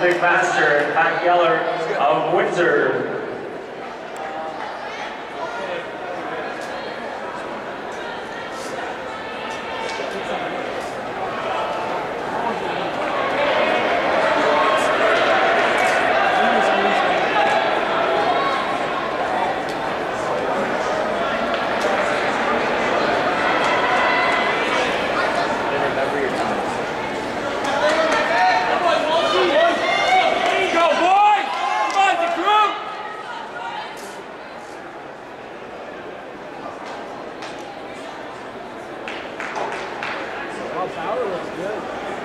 Olympic master, Pat Geller of Windsor. Power looks good.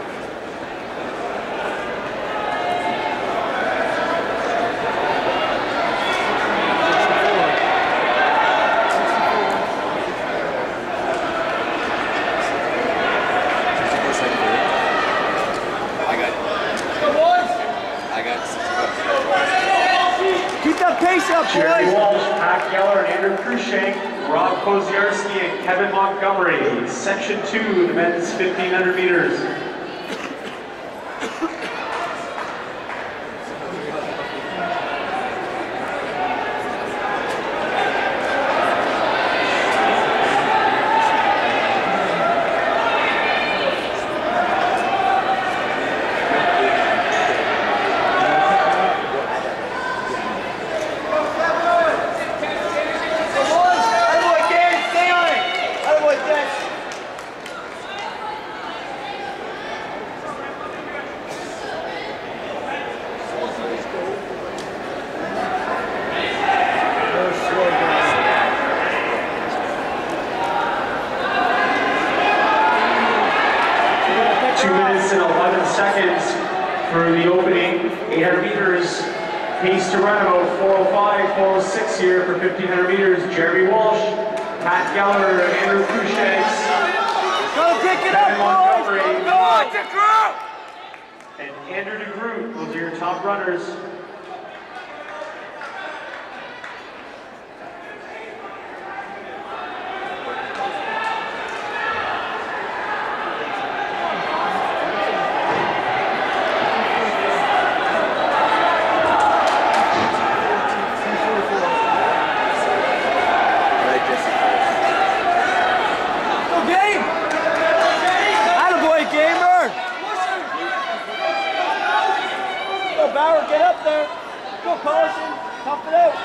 Keep that pace up, boys! Jerry Walsh, Pat Geller, and Andrew Krushank, Rob Koziarski, and Kevin Montgomery. Section 2, the men's 1,500 meters. 2 minutes and 11 seconds for the opening 800 meters. Pace to run about 4:05, 4:06 here for 1,500 meters. Jeremy Walsh, Pat Geller, Andrew Krushank, Go pick it up, boys! Go on, DeGroot! and Andrew DeGroot. Those are your top runners. Bauer, get up there. Go, Collison. Tough it out.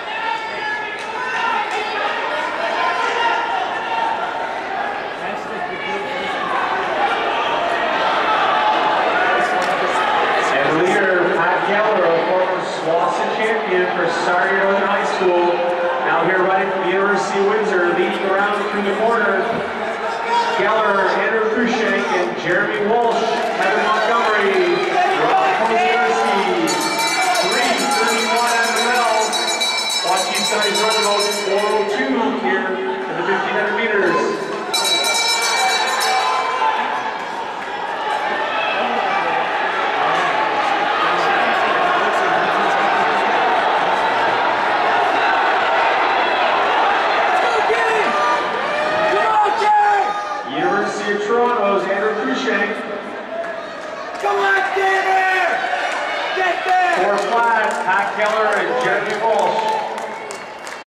And leader, Pat Geller, a former Slauson champion for Sarnia Northern High School. Now here running from the University of Windsor, leading around through the corner. Geller, Andrew Krushank, and Jeremy Walsh, Kevin Montgomery, Rob Koziarski. 3:31 at the bell. Watch these guys run about 4:02 here in the 1,500 meters. University of Toronto's Andrew Krushank. Come on, get there! Get there! 4:05.